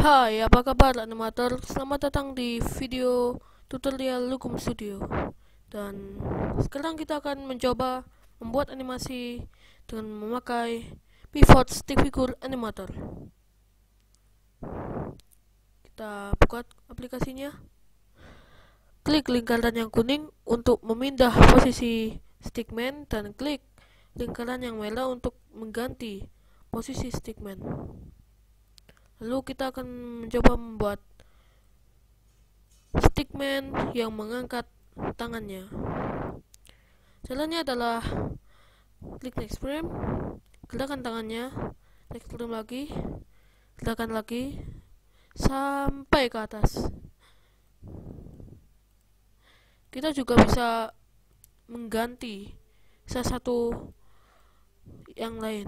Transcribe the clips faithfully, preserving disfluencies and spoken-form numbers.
Hai, apa kabar animator? Selamat datang di video tutorial Lukum Studio. Dan sekarang kita akan mencoba membuat animasi dengan memakai pivot stick figure animator. Kita buka aplikasinya. Klik lingkaran yang kuning untuk memindah posisi stickman dan klik lingkaran yang merah untuk mengganti posisi stickman. Lalu kita akan mencoba membuat stickman yang mengangkat tangannya. Caranya adalah klik next frame, gerakan tangannya, next frame lagi, gerakan lagi sampai ke atas. Kita juga bisa mengganti salah satu yang lain.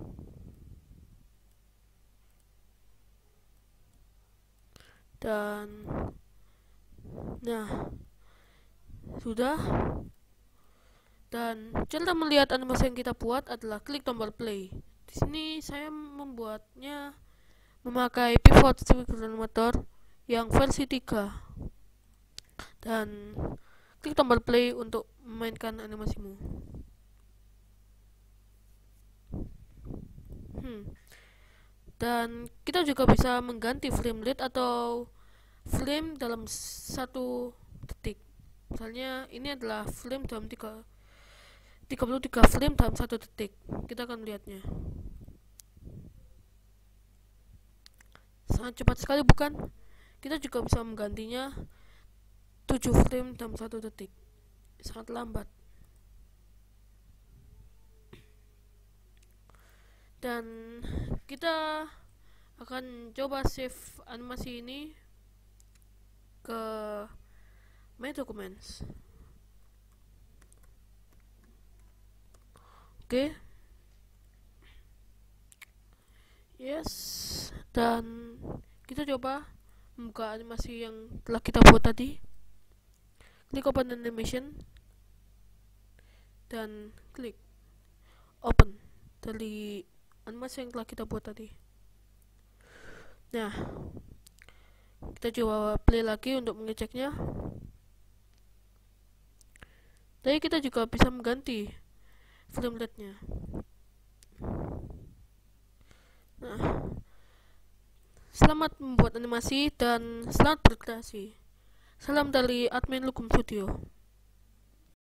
Dan nah, sudah. Dan cara melihat animasi yang kita buat adalah klik tombol play. Di sini saya membuatnya memakai pivot stick animator yang versi tiga. Dan klik tombol play untuk memainkan animasimu. Hmm. Dan kita juga bisa mengganti frame rate atau frame dalam satu detik. Misalnya ini adalah frame dalam tiga, tiga puluh tiga frame dalam satu detik. Kita akan melihatnya. Sangat cepat sekali, bukan? Kita juga bisa menggantinya tujuh frame dalam satu detik. Sangat lambat. Dan kita akan coba save animasi ini ke My Documents. Oke. Okay. Yes. Dan kita coba membuka animasi yang telah kita buat tadi. Klik open animation dan klik open dari animasi yang telah kita buat tadi. Nah, kita coba play lagi untuk mengeceknya. Jadi kita juga bisa mengganti frame rate-nya. Nah, selamat membuat animasi dan selamat berkreasi. Salam dari admin Lukum Studio.